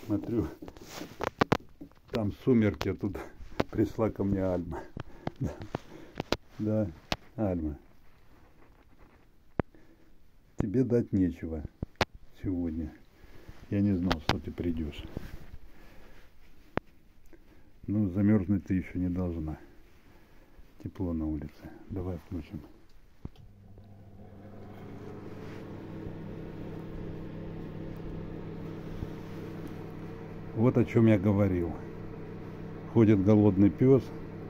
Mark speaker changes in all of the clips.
Speaker 1: Смотрю, там сумерки, а тут пришла ко мне Альма. Да, да, Альма. Тебе дать нечего сегодня. Я не знал, что ты придешь. Ну, замерзнуть ты еще не должна. Тепло на улице. Давай включим. Вот о чем я говорил. Ходит голодный пес,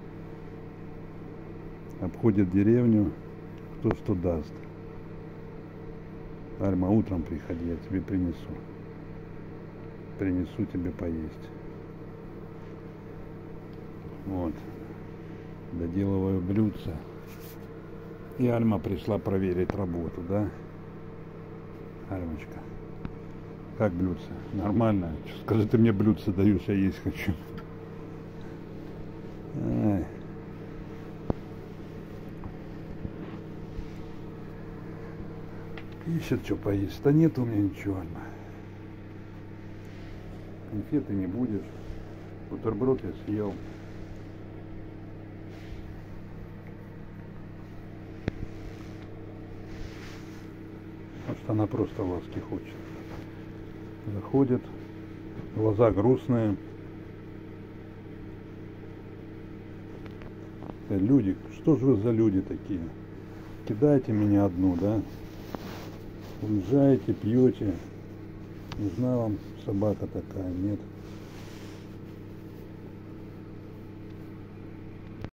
Speaker 1: обходит деревню, кто что даст. Альма, утром приходи, я тебе принесу. Принесу тебе поесть. Вот. Доделываю блюдце. И Альма пришла проверить работу, да? Альмочка, как блюдце? Нормально? Скажи, ты мне блюдце даешь, я есть хочу. Ай. Ищет что поесть. Да нет у меня ничего, Альма. Конфеты не будешь. Бутерброд я съел. Может, она просто ласки хочет. Заходит, глаза грустные. Люди, что же вы за люди такие? Кидаете меня одну, да? Уезжаете, пьете. Нужна вам собака такая, нет?